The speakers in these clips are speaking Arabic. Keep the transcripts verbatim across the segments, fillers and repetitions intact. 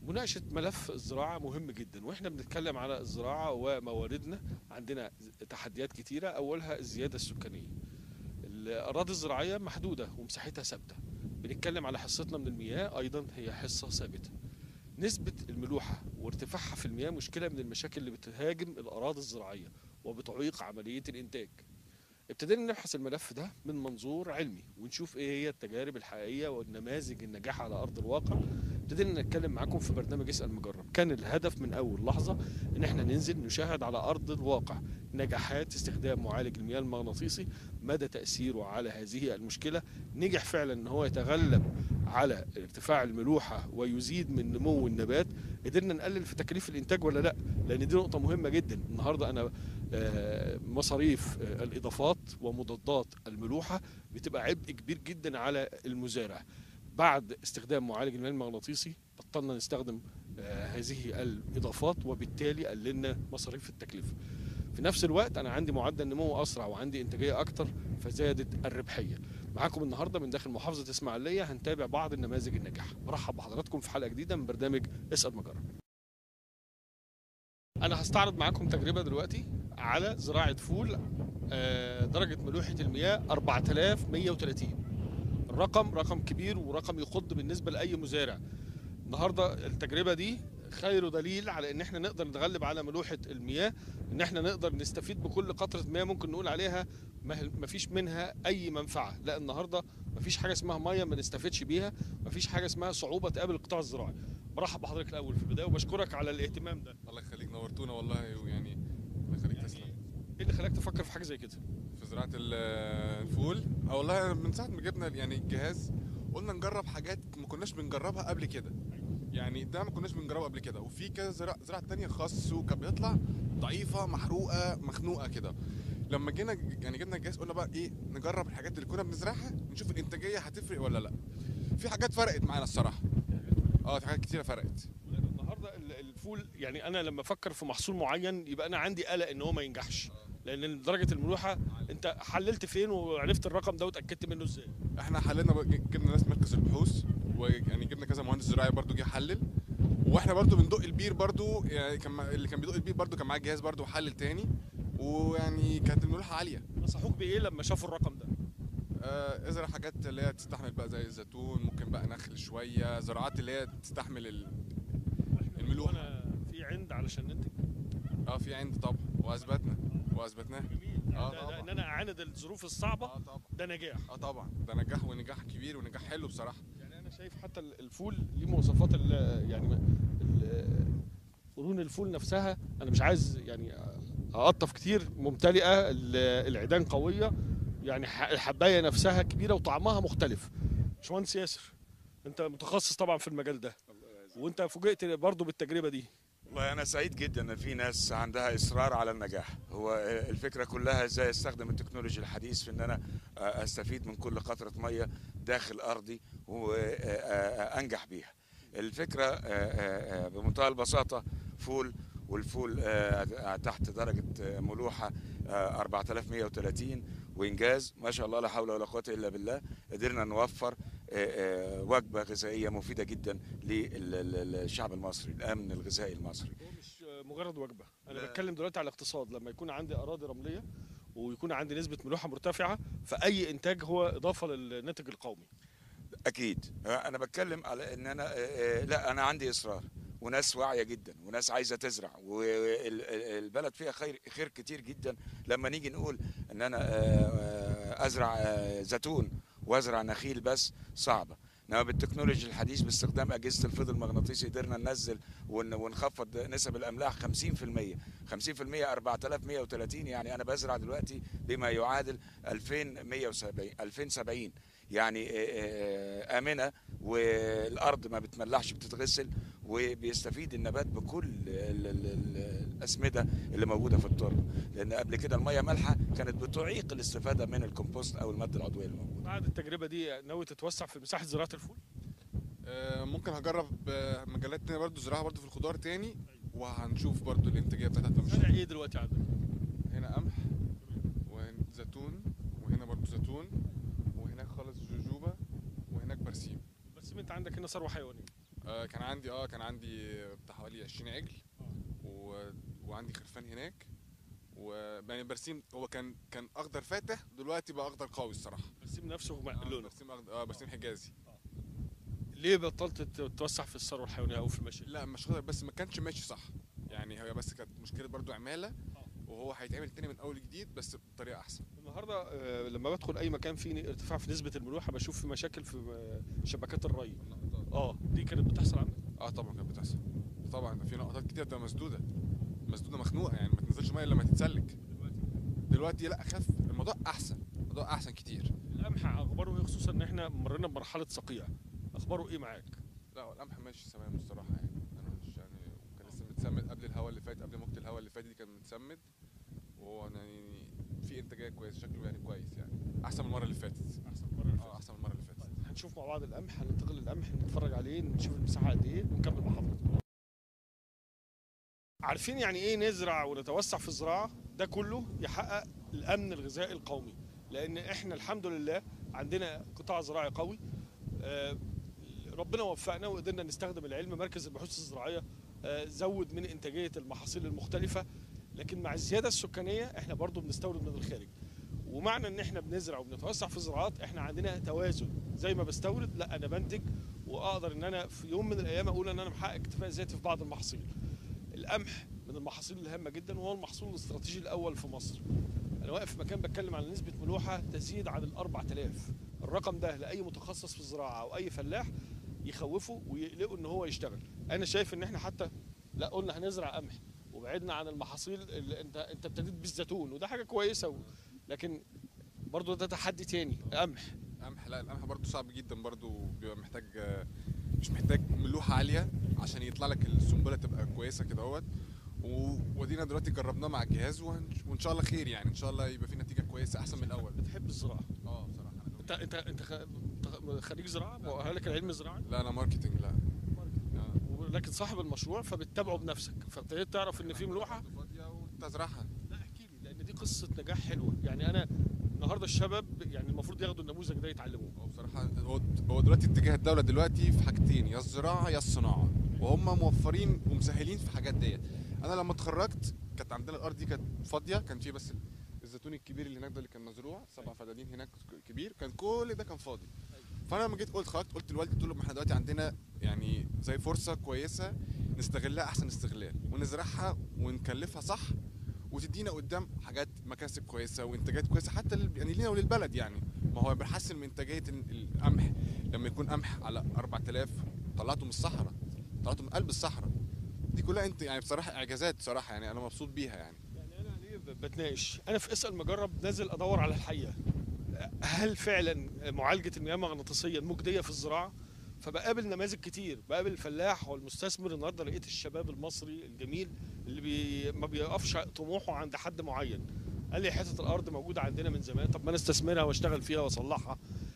مناقشة ملف الزراعة مهم جدا، واحنا بنتكلم على الزراعة ومواردنا. عندنا تحديات كتيرة، اولها الزيادة السكانية. الأراضي الزراعية محدودة ومساحتها ثابتة. بنتكلم على حصتنا من المياه، أيضا هي حصة ثابتة. نسبة الملوحة وارتفاعها في المياه مشكلة من المشاكل اللي بتهاجم الأراضي الزراعية وبتعيق عملية الإنتاج. ابتدينا نبحث الملف ده من منظور علمي ونشوف ايه هي التجارب الحقيقيه والنماذج النجاح على ارض الواقع. ابتدينا نتكلم معاكم في برنامج اسال مجرب. كان الهدف من اول لحظه ان احنا ننزل نشاهد على ارض الواقع نجاحات استخدام معالج المياه المغناطيسي، مدى تاثيره على هذه المشكله. نجح فعلا ان هو يتغلب على ارتفاع الملوحه ويزيد من نمو النبات. قدرنا نقلل في تكاليف الانتاج ولا لا؟ لان دي نقطه مهمه جدا. النهارده انا آه، مصاريف آه، الاضافات ومضادات الملوحه بتبقى عبء كبير جدا على المزارع. بعد استخدام معالج المياه المغناطيسي بطلنا نستخدم آه، هذه الاضافات، وبالتالي قللنا مصاريف التكلفه. في نفس الوقت انا عندي معدل نمو اسرع وعندي انتاجيه اكتر، فزادت الربحيه. معاكم النهارده من داخل محافظه اسماعيليه هنتابع بعض النماذج النجاح. برحب بحضراتكم في حلقه جديده من برنامج اسال مجرب. انا هستعرض معاكم تجربه دلوقتي على زراعه فول. آه، درجه ملوحه المياه أربعة آلاف ومية وتلاتين. الرقم رقم كبير ورقم يخض بالنسبه لاي مزارع. النهارده التجربه دي خير دليل على ان احنا نقدر نتغلب على ملوحه المياه، ان احنا نقدر نستفيد بكل قطره مياه ممكن نقول عليها ما فيش منها اي منفعه. لا، النهارده ما فيش حاجه اسمها ميه ما نستفدش بيها، ما فيش حاجه اسمها صعوبه تقابل القطاع الزراعي. برحب بحضرتك الاول في البدايه وبشكرك على الاهتمام ده. الله يخليك، نورتونا والله. ويعني الله يخليك، تسلم. ايه اللي خلاك تفكر في حاجه زي كده؟ في زراعة ال- الفول، اه والله من ساعة ما جبنا يعني الجهاز قلنا نجرب حاجات ما كناش بنجربها قبل كده. يعني ده ما كناش بنجربه قبل كده، وفي كذا زراعة زراعة تانية خاص وكان بيطلع ضعيفة محروقة مخنوقة كده. لما جينا يعني جبنا الجهاز قلنا بقى ايه، نجرب الحاجات اللي كنا بنزرعها نشوف الانتاجية هتفرق ولا لا. في حاجات فرقت معانا الصراحة. اه في حاجات كتيرة فرقت. النهارده ال- الفول، يعني انا لما افكر في محصول معين يبقى انا عندي قلق ان هو ما ينجحش، لان درجه الملوحه. انت حللت فين وعرفت الرقم ده واتاكدت منه ازاي؟ احنا حللنا بقى- جبنا ناس مركز البحوث، ويعني جبنا كذا مهندس زراعي برضو جه حلل. واحنا برضو بندق البير برضو، يعني كان مع- اللي كان بيدق البير برضو كان معاه جهاز برضو وحلل تاني. ويعني كانت الملوحه عاليه. نصحوك بايه لما شافوا الرقم ده؟ آه ازرع حاجات اللي هي تستحمل بقى زي الزيتون، ممكن بقى نخل شويه، زراعات اللي هي تستحمل ال- الملوحه. وانا في عند علشان ننتج. اه في عند طبعا، واثبتنا واثبتناه. جميل. اه ده, ده ان طبعا. انا اعاند الظروف الصعبه. اه طبعا. ده نجاح. اه طبعا، ده نجاح ونجاح كبير ونجاح حلو بصراحه. يعني انا شايف حتى ال- الفول ليه مواصفات ال- يعني ال- قرون الفول نفسها. انا مش عايز يعني اقطف كتير، ممتلئه، ال- العيدان قويه، يعني ح- الحبايه نفسها كبيره وطعمها مختلف. باشمهندس ياسر، انت متخصص طبعا في المجال ده، وانت فوجئت برضو بالتجربه دي. والله أنا سعيد جدا إن في ناس عندها إصرار على النجاح. هو الفكرة كلها إزاي أستخدم التكنولوجيا الحديث في إن أنا أستفيد من كل قطرة مية داخل أرضي وأنجح بيها. الفكرة بمنتهى البساطة فول، والفول تحت درجة ملوحة أربعة آلاف ومية وتلاتين، وإنجاز ما شاء الله لا حول ولا قوة إلا بالله. قدرنا نوفر وجبة غذائية مفيدة جدا للشعب المصري، الأمن الغذائي المصري. هو مش مجرد وجبه، انا لا. بتكلم دلوقتي على الاقتصاد. لما يكون عندي اراضي رمليه ويكون عندي نسبه ملوحه مرتفعه، فاي انتاج هو اضافه للناتج القومي. أكيد أنا بتكلم على إن أنا لا، أنا عندي إصرار وناس واعية جدا وناس عايزة تزرع، والبلد فيها خير خير كتير جدا. لما نيجي نقول إن أنا أزرع زيتون وأزرع نخيل بس صعبة، انما بالتكنولوجيا الحديث باستخدام اجهزه الفيض المغناطيسي قدرنا ننزل ون- ونخفض نسب الاملاح خمسين في المية. خمسين في المية أربعة آلاف ومية وتلاتين، يعني انا بزرع دلوقتي بما يعادل ألفين ومية وسبعين ألفين وسبعين، يعني آه، آه، امنه، والارض ما بتملحش بتتغسل، وبيستفيد النبات بكل ال- ال- ال- الاسمده اللي موجوده في التربه. لان قبل كده الميه مالحه كانت بتعيق الاستفاده من الكومبوست او الماده العضويه الموجوده. بعد التجربه دي ناوي تتوسع في مساحه زراعه الفول؟ آه، ممكن هجرب آه، مجالات تانية برضو، زراعة برضو في الخضار تاني، وهنشوف برضو الانتاجية بتاعتها هتمشي. زرع ايه دلوقتي عندك؟ هنا قمح وهنا زيتون، وهنا برضو زيتون، وهناك خالص جوجوبا، وهناك برسيم. بس انت عندك هنا ثروه حيوانيه. آه كان عندي اه كان عندي بتاع حوالي عشرين عجل و... وعندي خرفان هناك، ويعني برسيم هو كان كان اخضر فاتح، دلوقتي بقى اخضر قوي الصراحه. برسيم نفسه آه لونه. برسيم أخضر، اه برسيم حجازي. ليه بطلت تتوسع في الثروه الحيوانيه او في المشي؟ لا مش خضر، بس ما كانش ماشي صح يعني، هي بس كانت مشكله برضو عماله، وهو هيتعمل تاني من اول جديد بس بطريقه احسن. النهارده آه، لما بدخل اي مكان فيه ارتفاع في نسبه الملوحه بشوف في مشاكل في آه، شبكات الري. اه دي كانت بتحصل عندك؟ اه طبعا كانت بتحصل، طبعا ده في نقطات كتير بتبقى مسدوده مسدوده مخنوقه يعني، ما تنزلش ميه الا لما تتسلك. دلوقتي لا اخف، الموضوع احسن، الموضوع احسن كتير. القمح اخباره ايه، خصوصا ان احنا مرينا بمرحله صقيع، اخباره ايه معاك؟ لا هو القمح ماشي تمام الصراحه يعني، انا مش يعني كان لسه متسمد قبل الهواء اللي فات، قبل موجه الهواء اللي فاتت دي كان متسمد، وهو يعني في انتاجيه كويسه، شكله يعني كويس يعني، احسن من المره اللي فاتت. احسن من المره اللي اه احسن من المره اللي فاتت. فاتت. هنشوف مع بعض القمح، هننتقل للقمح نتفرج عليه نشوف المساحه قد ايه ونكمل مع حضرتك. عارفين يعني ايه نزرع ونتوسع في الزراعه؟ ده كله يحقق الامن الغذائي القومي، لان احنا الحمد لله عندنا قطاع زراعي قوي. آه، ربنا وفقنا وقدرنا نستخدم العلم. مركز البحوث الزراعيه آه، زود من انتاجيه المحاصيل المختلفه، لكن مع الزياده السكانيه احنا برضو بنستورد من الخارج. ومعنى ان احنا بنزرع وبنتوسع في الزراعات احنا عندنا توازن، زي ما بستورد لا انا بنتج، واقدر ان انا في يوم من الايام اقول ان انا محقق اكتفاء ذاتي في بعض المحاصيل. القمح من المحاصيل الهامه جدا، وهو المحصول الاستراتيجي الاول في مصر. انا واقف في مكان بتكلم على نسبه ملوحه تزيد عن ال أربعة آلاف. الرقم ده لاي متخصص في الزراعه او اي فلاح يخوفه ويقلقه ان هو يشتغل. انا شايف ان احنا حتى لا قلنا هنزرع قمح وبعدنا عن المحاصيل اللي انت انت ابتديت بالزيتون، وده حاجه كويسه و... لكن برضه ده تحدي تاني. قمح قمح لا القمح برضو صعب جدا، برضو بيبقى محتاج، مش محتاج ملوحه عاليه عشان يطلع لك السنبله تبقى كويسه كده اهوت، ودينا دلوقتي جربناه مع الجهاز وان شاء الله خير يعني، ان شاء الله يبقى في نتيجه كويسه احسن من الاول. بتحب الزراعه؟ اه بصراحه انا انت انت انت خ- خريج زراعه مؤهل لك العلم الزراعي؟ لا انا ماركتنج لا. آه. لكن صاحب المشروع فبتتابعه بنفسك، فابتديت تعرف ان في ملوحه. فاضيه وتزرعها. لا احكي لي، لان دي قصه نجاح حلوه يعني. انا النهارده الشباب يعني المفروض ياخدوا النموذج ده يتعلموه. هو بصراحه هو هو دلوقتي اتجاه الدوله دلوقتي في حاجتين، يا الزراعه يا الصناعه، وهم موفرين ومسهلين في الحاجات ديت. انا لما اتخرجت كانت عندنا الارض دي كانت فاضيه، كان في بس الزيتون الكبير اللي هناك ده اللي كان مزروع سبع فدادين هناك كبير، كان كل ده كان فاضي. فانا لما جيت قلت خرجت قلت لوالدي، قلت له ما احنا دلوقتي عندنا يعني زي فرصه كويسه نستغلها احسن استغلال، ونزرعها ونكلفها صح، وتدينا قدام حاجات مكاسب كويسه وانتاجات كويسه حتى لل... يعني لينا وللبلد يعني. ما هو بنحسن من انتاجيه القمح لما يكون قمح على أربعة آلاف طلعته من الصحراء، طلعته من قلب الصحراء، دي كلها انت يعني بصراحه اعجازات بصراحه يعني، انا مبسوط بيها يعني. يعني انا ليه بتناقش؟ انا في اسال مجرب نازل ادور على الحقيقه، هل فعلا معالجه المياه المغناطيسيه مجديه في الزراعه؟ فبقابل نماذج كتير، بقابل الفلاح والمستثمر. النهارده لقيت الشباب المصري الجميل اللي بي ما بيقفش طموحه عند حد معين. قال لي حته الارض موجوده عندنا من زمان، طب ما انا استثمرها واشتغل فيها واصلحها.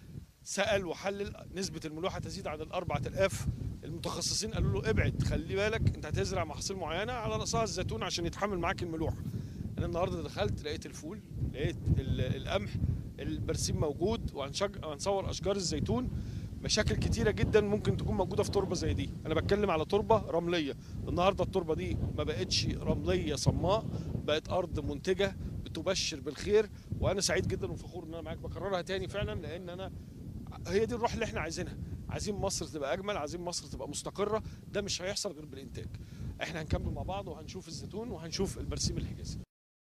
سال وحلل، نسبه الملوحه تزيد عن ال أربعة آلاف. المتخصصين قالوا له ابعد، خلي بالك انت هتزرع محاصيل معينه على راسها الزيتون عشان يتحمل معاك الملوحه. انا النهارده دخلت لقيت الفول، لقيت القمح، البرسيم موجود، وهنصور اشجار الزيتون. مشاكل كتيره جدا ممكن تكون موجوده في تربه زي دي. انا بتكلم على تربه رمليه، النهارده التربه دي ما بقتش رمليه صماء، بقت ارض منتجه بتبشر بالخير. وانا سعيد جدا وفخور ان انا معاك، بكررها تاني فعلا، لان انا هي دي الروح اللي احنا عايزينها. عايزين مصر تبقى اجمل، عايزين مصر تبقى مستقره. ده مش هيحصل غير بالانتاج. احنا هنكمل مع بعض وهنشوف الزيتون وهنشوف البرسيم الحجازي.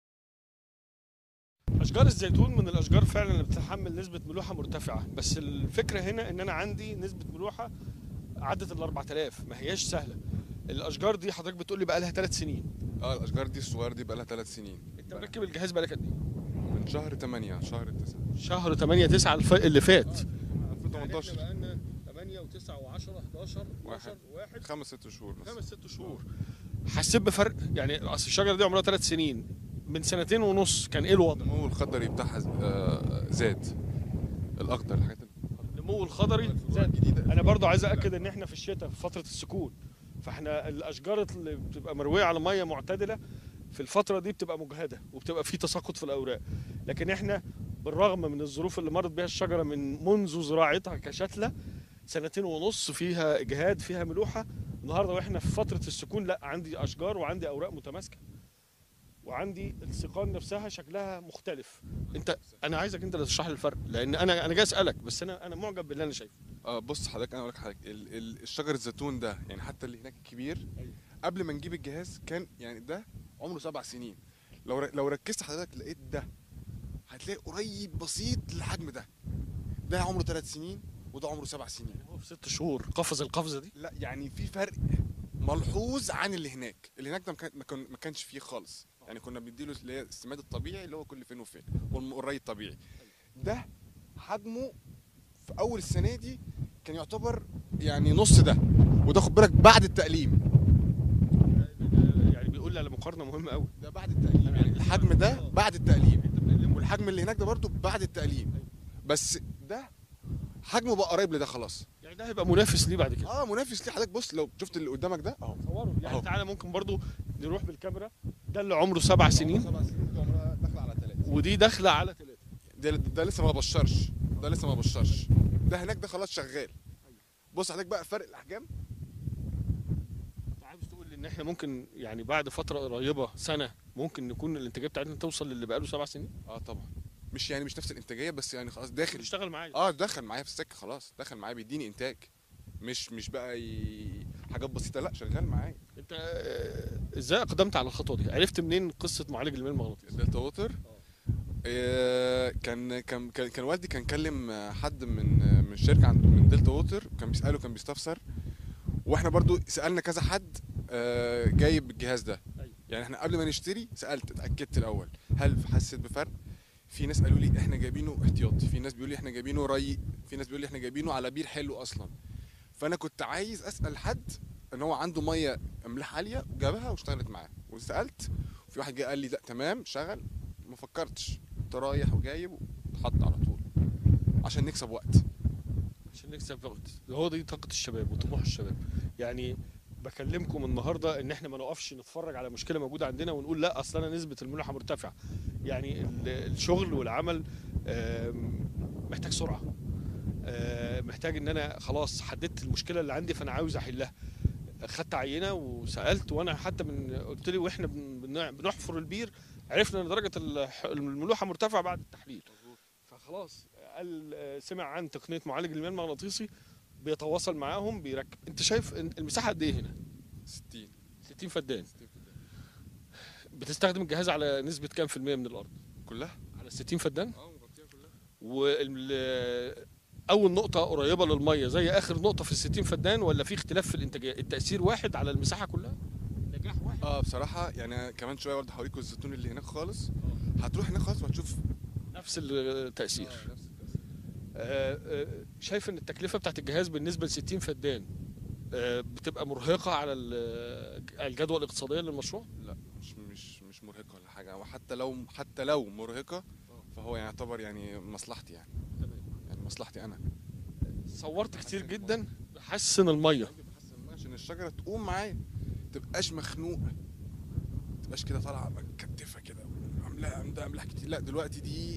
اشجار الزيتون من الاشجار فعلا اللي بتتحمل نسبه ملوحه مرتفعه، بس الفكره هنا ان انا عندي نسبه ملوحه عدت ال أربعة آلاف، ما هياش سهله. الاشجار دي حضرتك بتقول لي بقى لها ثلاث سنين. اه الاشجار دي الصغيره دي بقى لها ثلاث سنين. انت مركب الجهاز بقى لك قد ايه؟ من شهر ثمانية شهر تسعة. شهر ثمانية تسعة اللي فات. ألفين وثمانية عشر. يعني احنا بقى لنا ثمانية و9 و10 حداشر اتناشر واحد خمس ست شهور مثلا. خمس ست شهور. حسيت بفرق؟ يعني اصل الشجره دي عمرها ثلاث سنين، من سنتين ونص كان ايه الوضع؟ النمو الخضري بتاعها زاد، الاخضر الحاجات النمو الخضري زاد. انا برضو عايز اكد ان احنا في الشتاء في فتره السكون، فاحنا الاشجار اللي بتبقى مرويه على ميه معتدله في الفتره دي بتبقى مجهده وبتبقى في تساقط في الاوراق. لكن احنا بالرغم من الظروف اللي مرت بها الشجره من منذ زراعتها كشتله، سنتين ونص فيها اجهاد، فيها ملوحه. النهارده واحنا في فتره السكون، لا عندي اشجار وعندي اوراق متماسكه، وعندي السيقان نفسها شكلها مختلف. انت انا عايزك انت اللي تشرح لي الفرق، لان انا انا جاي اسالك، بس انا انا معجب باللي انا شايفه. اه بص حضرتك، انا اقول لك حضرتك ال- ال- الشجر الزيتون ده يعني حتى اللي هناك الكبير، أيوة. قبل ما نجيب الجهاز كان يعني ده عمره سبع سنين. لو ر- لو ركزت حضرتك لقيت ده هتلاقي قريب بسيط للحجم ده. ده عمره ثلاث سنين وده عمره سبع سنين. هو في ست شهور قفز القفزه دي. لا يعني في فرق ملحوظ عن اللي هناك. اللي هناك ده ما كان- ما كان- ما كانش فيه خالص، يعني كنا بنديله اللي هي السماد الطبيعي اللي هو كل فين وفين والري الطبيعي. ده حجمه في اول السنه دي كان يعتبر يعني نص ده، وده خد بالك بعد التقليم. يعني بيقول لي على مقارنه مهمه قوي. ده بعد التقليم، يعني الحجم ده بعد التقليم، والحجم اللي هناك ده برضه بعد التقليم. بس ده حجمه بقى قريب لده خلاص. يعني ده هيبقى منافس ليه بعد كده؟ اه منافس ليه حضرتك. بص لو شفت اللي قدامك ده اهو، صوروا يعني أهو. تعالى ممكن برضو نروح بالكاميرا. ده اللي عمره سبع سنين، سبع سنين دي عمرها داخله على ثلاثه. ودي داخله على ثلاثه. ده, ده لسه ما بشرش، ده لسه ما بشرش. ده هناك ده خلاص شغال. بص حضرتك بقى فرق الاحجام. انت عايز تقول لي ان احنا ممكن يعني بعد فتره قريبه سنه ممكن نكون الانتاجيه بتاعتنا توصل للي بقاله سبع سنين؟ اه طبعا. مش يعني مش نفس الانتاجيه بس يعني خلاص داخل. بيشتغل معايا. اه دخل معايا في السكه خلاص، دخل معايا بيديني انتاج. مش مش بقى ي... حاجات بسيطه، لا شغال معايا. انت آه، ازاي اقدمت على الخطوه دي؟ عرفت منين قصه معالج المياه المغناطيسي؟ دلتا ووتر. آه كان كان كان كان والدي كان كلم حد من من الشركه عند من دلتا ووتر، كان بيساله كان بيستفسر، واحنا برضو سالنا كذا حد آه جايب الجهاز ده. أيوة. يعني احنا قبل ما نشتري سالت اتاكدت الاول هل حسيت بفرق. في ناس قالوا لي احنا جايبينه احتياطي، في ناس بيقولوا لي احنا جايبينه ري، في ناس بيقولوا لي احنا جايبينه على بير حلو اصلا. فانا كنت عايز اسال حد ان هو عنده ميه املاح عاليه وجابها واشتغلت معاه، وسالت وفي واحد جه قال لي لا تمام شغل. ما فكرتش، كنت رايح وجايب واتحط على طول عشان نكسب وقت. عشان نكسب وقت. هو دي طاقه الشباب وطموح الشباب. يعني بكلمكم النهارده ان احنا ما نقفش نتفرج على مشكله موجوده عندنا ونقول لا اصل انا نسبه الملوحه مرتفعه. يعني ال- الشغل والعمل آم، محتاج سرعه. آم، محتاج ان انا خلاص حددت المشكله اللي عندي فانا عاوز احلها. خدت عينه وسالت، وانا حتى من قلت لي واحنا بن- بن- بنحفر البير عرفنا ان درجه الح- الملوحه مرتفعه بعد التحليل. فخلاص قال آه، سمع عن تقنيه معالج المياه المغناطيسي، بيتواصل معاهم بيركب. انت شايف إن المساحه قد ايه هنا؟ ستين. ستين فدان. بتستخدم الجهاز على نسبه كام في المية من الارض؟ كلها. على ستين فدان. اه مغطيها كلها. وال اول نقطه قريبه للميه زي اخر نقطه في الستين فدان، ولا في اختلاف في الانتاجيه؟ التاثير واحد على المساحه كلها؟ نجاح واحد. اه بصراحه يعني كمان شويه برضه هوريكم الزيتون اللي هناك خالص. هتروح هناك خالص وهتشوف نفس التاثير. آه نفس التأثير. آه، آه، شايف ان التكلفه بتاعت الجهاز بالنسبه ل ستين فدان آه، بتبقى مرهقه على ال- الجدوى الاقتصاديه للمشروع؟ لا مش مش مش مرهقه ولا حاجه، وحتى لو حتى لو مرهقه فهو يعتبر يعني مصلحتي يعني يعني مصلحتي انا. صورت كتير جدا بحسن الميه. بحسن المية عشان الشجره تقوم معايا، تبقاش مخنوقه، تبقاش كده طالعه مكتفه كده عاملاها عندها املاح كتير. لا دلوقتي دي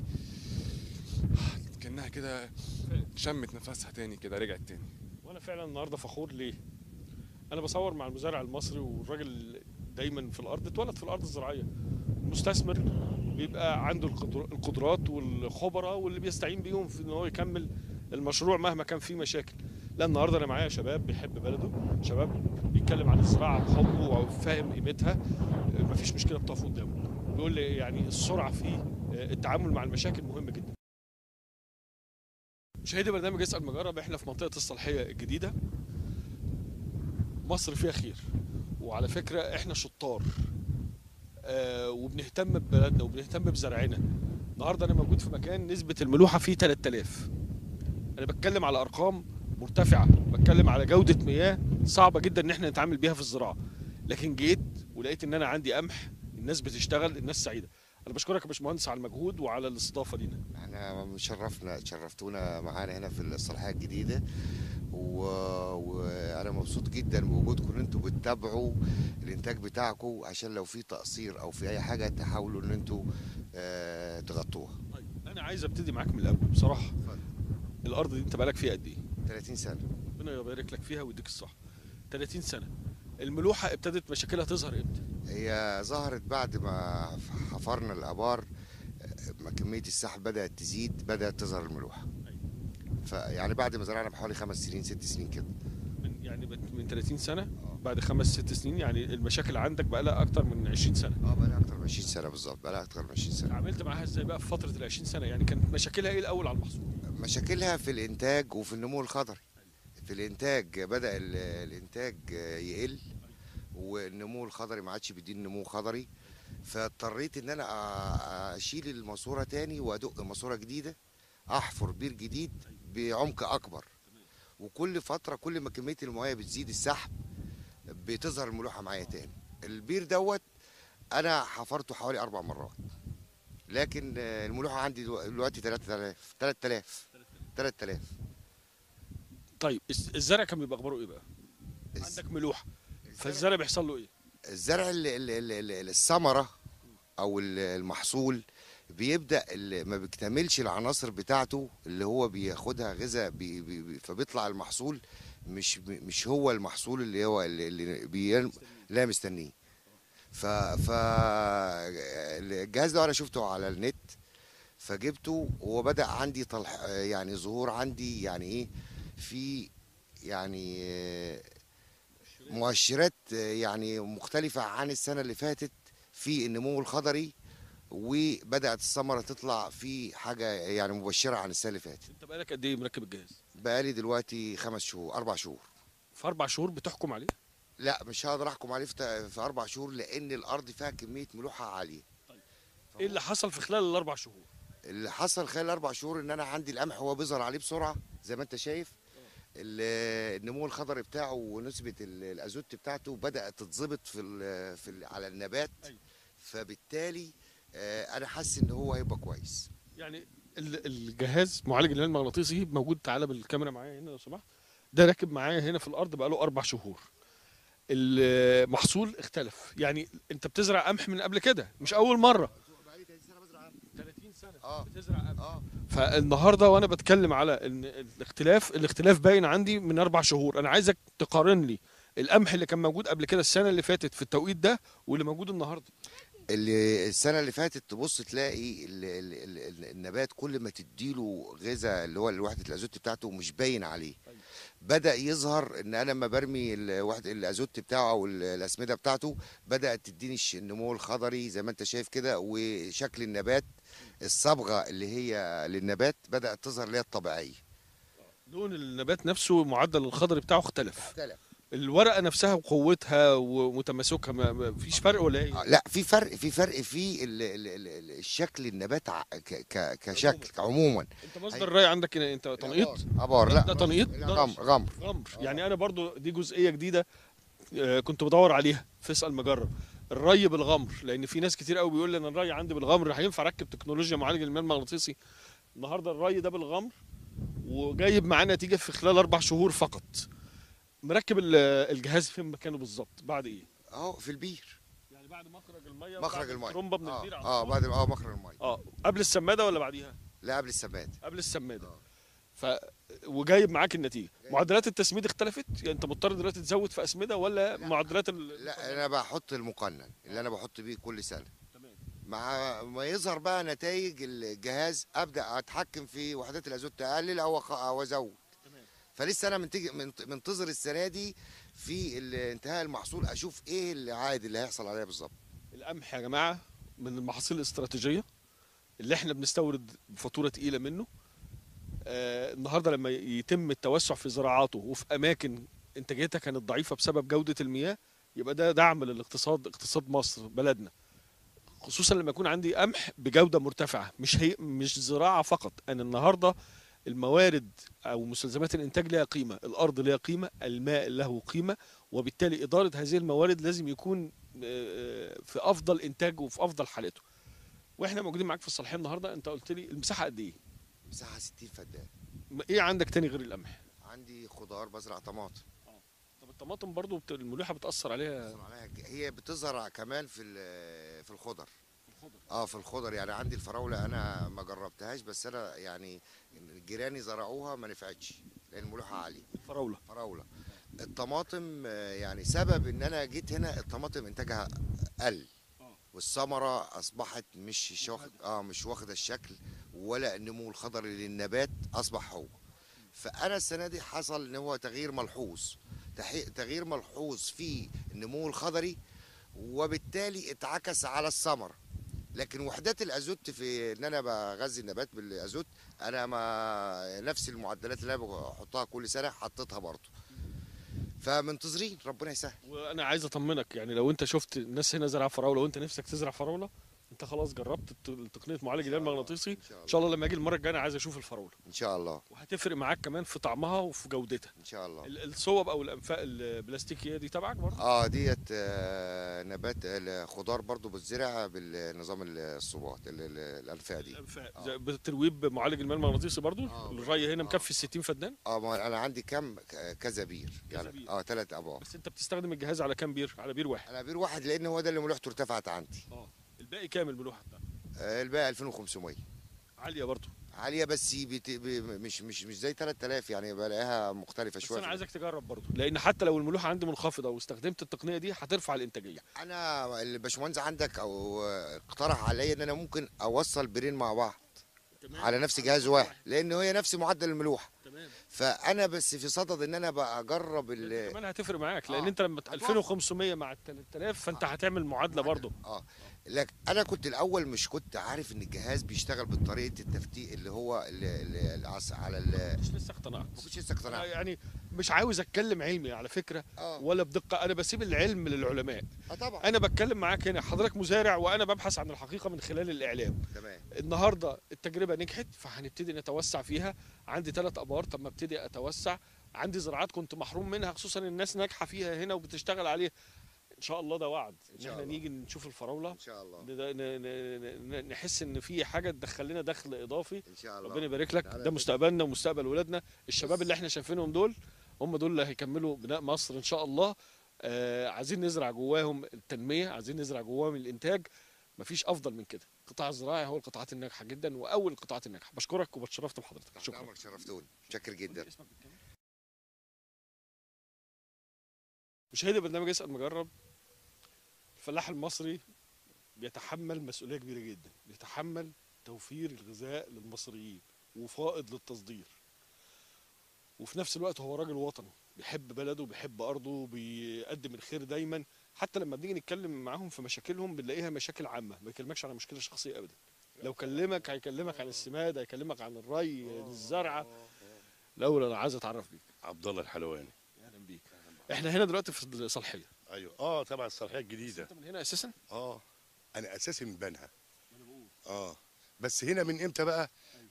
كانها كده شمت نفسها تاني كده، رجعت تاني. وانا فعلا النهارده فخور ليه؟ انا بصور مع المزارع المصري، والراجل دايما في الارض، اتولد في الارض الزراعيه. المستثمر بيبقى عنده القدر- القدرات والخبراء واللي بيستعين بيهم في ان هو يكمل المشروع مهما كان فيه مشاكل. لا النهارده انا معايا شباب بيحب بلده، شباب بيتكلم عن الزراعه بحب وفاهم قيمتها. مفيش مشكله بتقف قدامه. بيقول لي يعني السرعه في التعامل مع المشاكل مهم جدا. مشاهدي برنامج اسال مجرب، احنا في منطقه الصالحيه الجديده. مصر فيها خير، وعلى فكره احنا شطار آه وبنهتم ببلدنا وبنهتم بزرعنا. النهارده انا موجود في مكان نسبه الملوحه فيه ثلاثة آلاف. انا بتكلم على ارقام مرتفعه، بتكلم على جوده مياه صعبه جدا ان احنا نتعامل بيها في الزراعه. لكن جيت ولقيت ان انا عندي قمح، الناس بتشتغل، الناس سعيده. انا بشكرك يا باشمهندس على المجهود وعلى الاستضافه لينا. احنا شرفنا شرفتونا معانا هنا في الصلاحيه الجديده، و... وانا مبسوط جدا بوجودكم ان انتوا بتتابعوا الانتاج بتاعكم، عشان لو في تقصير او في اي حاجه تحاولوا ان انتوا آه تغطوها. طيب انا عايز ابتدي معاك من الاول بصراحه. الارض دي انت بقالك فيها قد ايه؟ ثلاثين سنه. ربنا يبارك لك فيها ويديك الصحه. ثلاثين سنه. الملوحه ابتدت مشاكلها تظهر امتى؟ هي ظهرت بعد ما حفرنا الابار، ما كميه السحب بدات تزيد، بدات تظهر الملوحه. فيعني بعد ما زرعنا بحوالي خمس سنين ست سنين كده. من يعني بت- من ثلاثين سنه بعد خمس ست سنين، يعني المشاكل عندك بقى لها اكتر من عشرين سنه. اه بقى لها اكتر من عشرين سنه بالظبط، بقى لها اكتر من عشرين سنه. عملت معاها ازاي بقى في فتره ال عشرين سنه؟ يعني كانت مشاكلها ايه الاول على المحصول؟ مشاكلها في الانتاج وفي النمو الخضري. في الانتاج بدا ال- الانتاج يقل، والنمو الخضري ما عادش بيديني نمو خضري. فاضطريت ان انا أ- اشيل الماسوره تاني وادق ماسوره جديده، احفر بير جديد بعمق اكبر. وكل فتره كل ما كميه المياه بتزيد السحب بتظهر الملوحه معايا تاني. البير دوت انا حفرته حوالي اربع مرات، لكن آه، الملوحه عندي دلو- دلوقتي ثلاثة آلاف ثلاثة آلاف ثلاثة آلاف. طيب الز- الزرع كان بيبقى اخباره ايه بقى؟ عندك ملوحه، فالزرع بيحصل له ايه؟ الزرع ال- ال- ال- ال- الثمره او ال- المحصول بيبدا ال- ما بيكتملش العناصر بتاعته اللي هو بياخدها غذاء، بي بي بي- فبيطلع المحصول مش مش هو المحصول اللي هو اللي اللي بي لا مستنيه. ف ف الجهاز ده انا شفته على النت، فجبته وهو بدأ عندي طلع يعني ظهور عندي يعني ايه في يعني آه، مؤشرات آه، يعني مختلفة عن السنة اللي فاتت في النمو الخضري، وبدأت الثمرة تطلع في حاجة يعني مبشرة عن السنة اللي فاتت. انت بقالك قد ايه مركب الجهاز؟ بقالي دلوقتي خمس شهور أربع شهور. في اربع شهور بتحكم عليه؟ لا مش هقدر أحكم عليه في تا- في أربع شهور لأن الأرض فيها كمية ملوحة عالية. ايه اللي حصل في خلال الاربع شهور؟ اللي حصل خلال اربع شهور ان انا عندي القمح هو بيظهر عليه بسرعه زي ما انت شايف. ال- النمو الخضري بتاعه ونسبه ال- الازوت بتاعته بدات تتظبط في ال في ال على النبات. أيوة. فبالتالي آه، انا حاسس ان هو هيبقى كويس. يعني ال- الجهاز معالج النقل المغناطيسي موجود، تعالى بالكاميرا معايا هنا لو سمحت. ده راكب معايا هنا في الارض بقاله اربع شهور. المحصول اختلف، يعني انت بتزرع قمح من قبل كده مش اول مره. ثلاثين سنه اه بتزرع قمح. اه فالنهارده وانا بتكلم على ان الاختلاف الاختلاف باين عندي من اربع شهور. انا عايزك تقارن لي القمح اللي كان موجود قبل كده السنه اللي فاتت في التوقيت ده واللي موجود النهارده. اللي السنه اللي فاتت تبص تلاقي ال ال ال ال النبات كل ما تديله غذاء اللي هو وحده الازوت بتاعته مش باين عليه. أيوة. بدا يظهر ان انا لما برمي الوحده الازوت بتاعه او ال- الاسمده بتاعته بدات تديني الش- النمو الخضري زي ما انت شايف كده، وشكل النبات الصبغه اللي هي للنبات بدات تظهر اللي هي الطبيعيه. لون النبات نفسه معدل الخضري بتاعه اختلف. اختلف. الورقه نفسها وقوتها ومتماسكها ما ما فيش فرق ولا ايه؟ آه، لا في فرق في فرق في ال ال ال ال- الشكل النبات ع- ك- ك- كشكل عموما. انت مصدر الري عندك هنا انت تنقيط؟ ابار لا ده تنقيط؟ لا، ده غمر غمر غمر. يعني انا برضو دي جزئيه جديده آه، كنت بدور عليها في اسال مجرب. الري بالغمر، لان في ناس كتير قوي بيقول لي انا الري عندي بالغمر، هينفع اركب تكنولوجيا معالج المياه المغناطيسي؟ النهارده الري ده بالغمر وجايب معاه نتيجه في خلال اربع شهور فقط. مركب ال- الجهاز فين مكانه بالظبط بعد ايه؟ اهو في البير. يعني بعد مخرج الميه مخرج الميه الترمبه من اه, البير على آه طول؟ بعد اه مخرج الميه. اه قبل السماده ولا بعديها؟ لا قبل السبات. قبل السماده. آه. ف وجايب معاك النتيجه. معدلات التسميد اختلفت؟ يعني انت مضطر دلوقتي تزود في اسمده ولا لا. معدلات ال... لا انا بحط المقنن اللي انا بحط بيه كل سنه. تمام. مع ما يظهر بقى نتائج الجهاز ابدا اتحكم في وحدات الازوت، اقلل او أخ- او ازود. تمام. فلسه انا منتج منت- منتظر السنه دي في ال- انتهاء المحصول اشوف ايه العائد اللي هيحصل عليها بالظبط. القمح يا جماعه من المحاصيل الاستراتيجيه اللي احنا بنستورد بفاتوره تقيله منه. آه النهارده لما يتم التوسع في زراعاته وفي اماكن انتاجيتها كانت ضعيفه بسبب جوده المياه، يبقى ده دعم للاقتصاد، اقتصاد مصر بلدنا. خصوصا لما يكون عندي قمح بجوده مرتفعه، مش هي مش زراعه فقط. انا النهارده الموارد او مستلزمات الانتاج لها قيمه، الارض لها قيمه، الماء له قيمه، وبالتالي اداره هذه الموارد لازم يكون آه، في افضل انتاج وفي افضل حالته. واحنا موجودين معاك في الصالحيه النهارده. انت قلت لي المساحه قد ايه؟ مساحه ستين فدان. ايه عندك تاني غير القمح؟ عندي خضار بزرع طماطم. طب الطماطم برضو بت- الملوحه بتاثر عليها؟ بتظهر عليها ج- هي بتظهر كمان في ال- في الخضر. اه في الخضر يعني عندي الفراوله انا ما جربتهاش، بس انا يعني جيراني زرعوها ما نفعتش الملوحه عاليه. فراوله. فراوله. الطماطم آه، يعني سبب ان انا جيت هنا الطماطم انتاجها قل، والثمره اصبحت مش مش واخد اه مش واخده الشكل ولا النمو الخضري للنبات اصبح هو. فانا السنه دي حصل ان هو تغيير ملحوظ، تحي- تغيير ملحوظ في النمو الخضري، وبالتالي اتعكس على الثمر. لكن وحدات الازوت في ان انا بغذي النبات بالازوت، انا ما نفس المعدلات اللي انا بحطها كل سنه حطيتها برضه. فمنتظرين ربنا يسهل. وانا عايز اطمنك، يعني لو انت شفت الناس هنا زرع فراوله وانت نفسك تزرع فراوله، انت خلاص جربت الت- تقنيه معالج الجدار المغناطيسي. إن شاء ان شاء الله لما اجي المره الجايه انا عايز اشوف الفراوله، ان شاء الله. وهتفرق معاك كمان في طعمها وفي جودتها. ان شاء الله. ال- الصوب او الانفاق البلاستيكيه دي تبعك برضه؟ اه ديت آه، نبات الخضار برضو بتزرع بالنظام الصوبات ال- ال- الانفاق دي. الانفاق آه. زي بترويب معالج الماء المغناطيسي برضه. آه. الري هنا آه. مكفي ستين فدان. اه ما انا عندي كم ك- كذا بير كذا يعني بير. اه ثلاث ابواب. بس انت بتستخدم الجهاز على كام بير؟ على بير واحد. انا بير واحد لان هو ده اللي ملوحته ارتفعت عندي. اه الباقي كام الملوحه بتاعته؟ آه الباقي ألفين وخمسمية. عاليه برضه. عاليه بس بت... ب... مش مش مش زي ثلاثة آلاف، يعني بلاقيها مختلفه بس شويه. انا عايزك تجرب برضه، لان حتى لو الملوحه عندي منخفضه واستخدمت التقنيه دي هترفع الانتاجيه. انا الباشمهندس عندك او اقترح عليا ان انا ممكن اوصل بيرين مع بعض تمام. على نفس جهاز واحد، لان هي نفس معدل الملوحه. تمام. فانا بس في صدد ان انا بقى اجرب انت ال كمان هتفرق معاك، لان آه. انت لما طبعاً. ألفين وخمسمية مع ال ثلاثة آلاف فانت هتعمل معادله برضه. اه لكن انا كنت الاول مش كنت عارف ان الجهاز بيشتغل بطريقه التفتيق اللي هو اللي اللي العص- على ال- مش لسه اقتنعت. ما كنتش لسه أنا اقتنعت. يعني مش عاوز اتكلم علمي على فكره اه ولا بدقه، انا بسيب العلم للعلماء. اه طبعا. انا بتكلم معاك هنا، حضرتك مزارع وانا ببحث عن الحقيقه من خلال الاعلام. تمام. النهارده التجربه نجحت فهنبتدي نتوسع فيها. عندي ثلاث ابار، طب ما ابتدي اتوسع. عندي زراعات كنت محروم منها، خصوصا الناس ناجحه فيها هنا وبتشتغل عليها. ان شاء الله ده وعد ان شاء احنا الله. نيجي نشوف الفراوله، ان شاء الله. ن- ن- ن- ن- نحس ان في حاجه تدخل لنا دخل اضافي. ان شاء الله. ربنا يبارك لك، تعالى ده يا مستقبلنا ومستقبل ولادنا. الشباب اللي احنا شايفينهم دول هم دول اللي هيكملوا بناء مصر ان شاء الله. آه عايزين نزرع جواهم التنميه، عايزين نزرع جواهم الانتاج. مفيش افضل من كده. القطاع الزراعي هو القطاعات الناجحه جدا واول القطاعات الناجحه. بشكرك وبتشرفت بحضرتك. شكرا. شكرا. شرفتوني. شكر جدا. مشاهدي برنامج اسال مجرب، الفلاح المصري بيتحمل مسؤوليه كبيره جدا، بيتحمل توفير الغذاء للمصريين وفائض للتصدير، وفي نفس الوقت هو راجل وطني بيحب بلده وبيحب ارضه، بيقدم الخير دايما. حتى لما بنيجي نتكلم معاهم في مشاكلهم بنلاقيها مشاكل عامه، ما يكلمكش عن مشكله شخصيه ابدا. لو كلمك هيكلمك عن السماد، هيكلمك عن الري، الزرعه. الاول انا عايز اتعرف بيك. عبد الله الحلواني. اهلا بيك. احنا هنا دلوقتي في الصالحيه. ايوه اه تبع الصالحيه الجديده. انت من هنا اساسا؟ اه انا اساسي من بنها. اه بس هنا من امتى بقى؟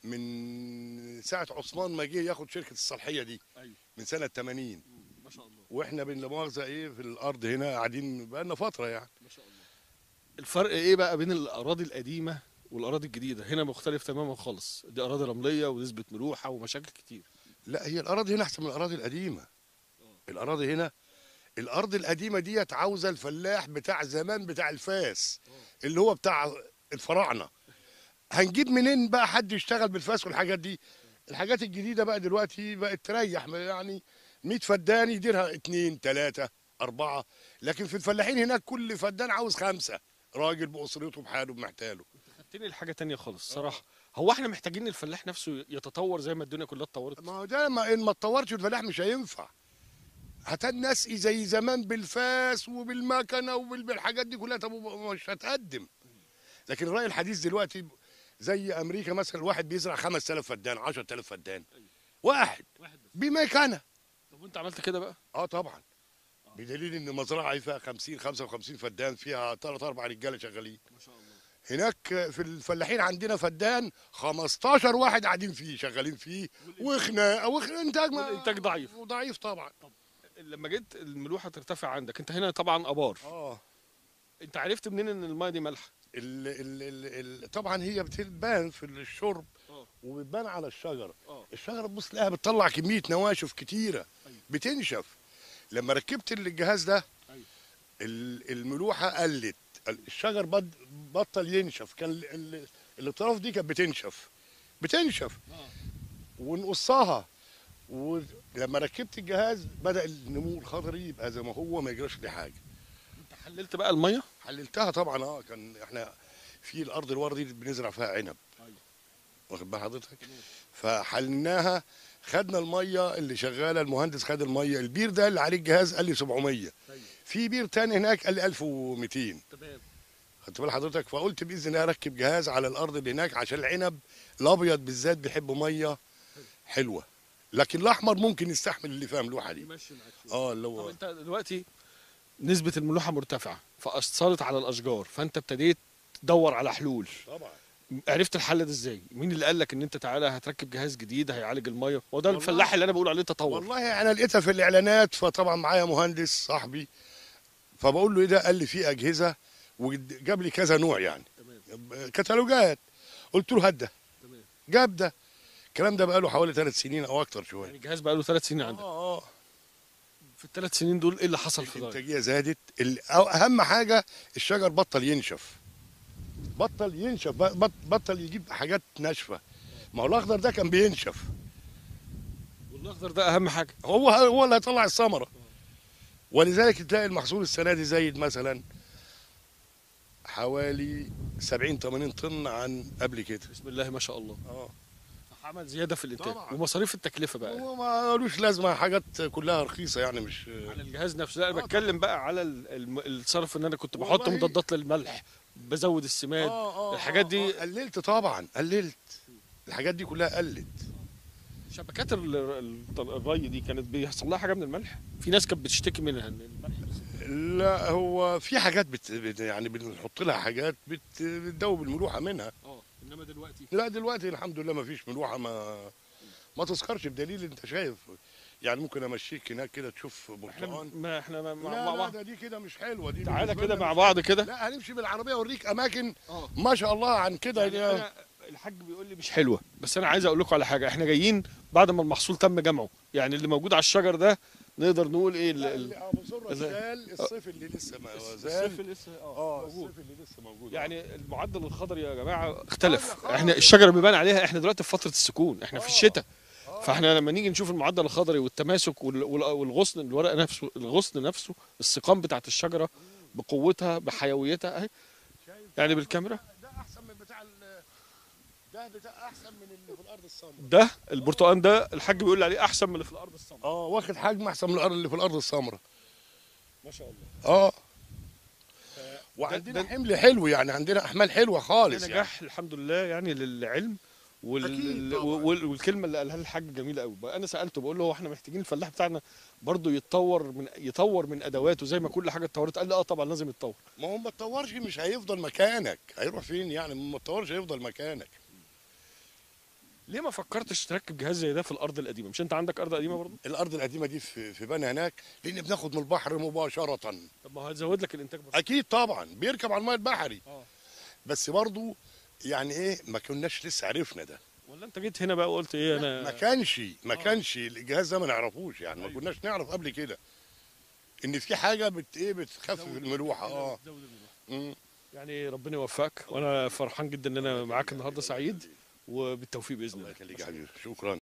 من ساعه عثمان ما جه ياخد شركه الصالحيه دي. ايوه من سنه ثمانين. ما شاء الله. واحنا باللا مؤاخذه ايه في الارض هنا قاعدين بقى لنا فتره يعني. ما شاء الله. الفرق ايه بقى بين الاراضي القديمه والاراضي الجديده؟ هنا مختلف تماما خالص، دي اراضي رمليه ونسبه ملوحه ومشاكل كتير. لا هي الاراضي هنا احسن من الاراضي القديمه. الاراضي هنا الارض القديمه ديت عاوزه الفلاح بتاع زمان بتاع الفاس اللي هو بتاع الفراعنه. هنجيب منين بقى حد يشتغل بالفاس والحاجات دي؟ الحاجات الجديده بقى دلوقتي بقت تريح، يعني مية فدان يديرها اتنين تلاته اربعه، لكن في الفلاحين هناك كل فدان عاوز خمسه، راجل باسرته بحاله بمحتاله. خدتني لحاجه تانية خالص صراحه. هو احنا محتاجين الفلاح نفسه يتطور زي ما الدنيا كلها اتطورت؟ ما هو ده ما ان ما اتطورش الفلاح مش هينفع. هتنسقي زي زمان بالفاس وبالمكنه وبالحاجات دي كلها، طب مش هتقدم. لكن الرأي الحديث دلوقتي زي امريكا مثلا، الواحد بيزرع خمسة آلاف فدان عشرة آلاف فدان واحد واحد بس. بمكنه. طب وانت عملت كده بقى؟ اه طبعا، بدليل ان مزرعه فيها خمسين خمسة وخمسين فدان فيها ثلاث اربع رجاله شغالين. ما شاء الله. هناك في الفلاحين عندنا فدان خمستاشر واحد قاعدين فيه شغالين فيه، وخناقه وخناقه انتاج ما والانتاج ضعيف. وضعيف طبعا. لما جيت الملوحه ترتفع عندك، انت هنا طبعا ابار، اه انت عرفت منين ان المايه دي مالحه؟ ال ال ال ال طبعا هي بتبان في الشرب اه وبتبان على الشجره. اه الشجره تبص تلاقيها بتطلع كميه نواشف كتيره أيوة. بتنشف. لما ركبت الجهاز ده أيوة. ال- الملوحه قلت، الشجر بد- بطل ينشف. كان ال- ال- الاطراف دي كانت بتنشف بتنشف اه ونقصها ولما ركبت الجهاز بدا النمو الخضري يبقى زي ما هو، ما يجراش لي حاجه. انت حللت بقى الميه؟ حللتها طبعا. اه كان احنا في الارض الوردي بنزرع فيها عنب، واخد بال حضرتك؟ فحللناها، خدنا الميه اللي شغاله، المهندس خد الميه، البير ده اللي عليه الجهاز قال لي سبعمية، في بير تاني هناك قال لي ألف ومئتين. تمام. خدت بال حضرتك؟ فقلت باذن الله اركب جهاز على الارض اللي هناك، عشان العنب الابيض بالذات بيحب ميه حلوه، لكن الاحمر ممكن يستحمل اللي فيها ملوحه دي. يمشي معاك شوية. اه اللي طب هو انت دلوقتي نسبه الملوحه مرتفعه فاثرت على الاشجار، فانت ابتديت تدور على حلول. طبعا. عرفت الحل ده ازاي؟ مين اللي قال لك ان انت تعالى هتركب جهاز جديد هيعالج الميه؟ هو ده والله- الفلاح اللي انا بقول عليه تطور. والله انا لقيتها في الاعلانات، فطبعا معايا مهندس صاحبي، فبقول له ايه ده؟ قال لي في اجهزه، وجاب لي كذا نوع يعني، تمام. كتالوجات. قلت له هات ده، تمام. جاب ده. الكلام ده بقى له حوالي ثلاث سنين او اكتر شويه. يعني الجهاز بقى له ثلاث سنين عندك. اه اه في الثلاث سنين دول ايه اللي حصل في الغاية؟ الانتاجيه زادت. ال- أو- اهم حاجه الشجر بطل ينشف، بطل ينشف، بط- بطل يجيب حاجات ناشفه. ما هو الاخضر ده كان بينشف، والاخضر ده اهم حاجه. هو هو اللي هيطلع الثمره. ولذلك تلاقي المحصول السنه دي زايد مثلا حوالي سبعين ثمانين طن عن قبل كده. بسم الله ما شاء الله. اه عمل زياده في الانتاج. طبعا. ومصاريف التكلفه بقى هو ما لوش لازمه، حاجات كلها رخيصه يعني، مش على الجهاز نفسه. لا انا آه بتكلم بقى على ال- الم- الصرف، ان انا كنت بحط والله- مضادات للملح، بزود السماد. آه آه الحاجات دي- آه آه قللت طبعا، قللت الحاجات دي كلها قلت. شبكات ال- ال- الري دي كانت بيحصل لها حاجه من الملح؟ في ناس كانت بتشتكي منها ان الملح بس- لا هو في حاجات بت... بت... يعني بنحط لها حاجات بت... بتدوب الملوحه منها. اه انما دلوقتي لا دلوقتي الحمد لله ما فيش ملوحه، ما ما تذكرش، بدليل انت شايف يعني. ممكن امشيك هناك كده تشوف احنا برتقان. ما احنا ما مع لا مع لا بعض. ده دي كده مش حلوه دي. تعالى بالنسبة كده لنا مع مش بعض حلوة. كده. لا هنمشي بالعربيه اوريك اماكن اه ما شاء الله عن كده يعني يعني. أنا الحاج بيقول لي مش حلوه، بس انا عايز اقول لكم على حاجه. احنا جايين بعد ما المحصول تم جمعه، يعني اللي موجود على الشجر ده نقدر نقول ايه ال- لا ال- اللي ابو سره ال- زال، الصيف اللي لسه ما الصيف زال. لسه اه موجود. الصيف اللي لسه موجود. يعني المعدل الخضري يا جماعه اختلف. خالص. احنا الشجره بيبان عليها، احنا دلوقتي في فتره السكون، احنا في آه. الشتاء. آه. فاحنا لما نيجي نشوف المعدل الخضري والتماسك وال- وال- والغصن، الورق نفسه، الغصن نفسه، السقام بتاعت الشجره بقوتها بحيويتها اهي، شايف يعني بالكاميرا. ده احسن من بتاع ال- ده بتاع احسن من اللي في الارض السمراء. ده البرتقال ده الحاج بيقول لي عليه احسن من اللي في الارض السمراء. اه واخد حجم احسن من الارض اللي في الارض السمراء. ما شاء الله. اه وعندنا ده- حمل حلو يعني، عندنا احمال حلوه ده خالص يعني. نجاح الحمد لله يعني للعلم. وال... أكيد طبعاً. وال... والكلمه اللي قالها لي الحاج جميله قوي. بقى انا سالته بقول له هو احنا محتاجين الفلاح بتاعنا برضه يتطور من يطور من ادواته زي ما كل حاجه اتطورت؟ قال لي اه طبعا لازم يتطور. ما هو ما اتطورش مش هيفضل مكانك، هيروح فين يعني؟ ما اتطورش هيفضل مكانك. ليه ما فكرتش تركب جهاز زي ده في الارض القديمه؟ مش انت عندك ارض قديمه برضه؟ الارض القديمه دي في في بنا هناك، لان بناخد من البحر مباشره. طب ما هو هتزود لك الانتاج برضه. اكيد طبعا بيركب على الماء البحري، اه بس برضه يعني ايه، ما كناش لسه عرفنا ده. ولا انت جيت هنا بقى وقلت ايه ما انا كانش ما آه. كانش الجهاز ده ما نعرفوش يعني، ما أيوة. كناش نعرف قبل كده ان في حاجه بت ايه بتخفف زود- الملوحه. اه زود الملوحة. مم. يعني ربنا يوفقك، وانا فرحان جدا ان انا معاك النهارده، سعيد وبالتوفيق باذن الله الله. يخليك يا حبيبي، شكرا.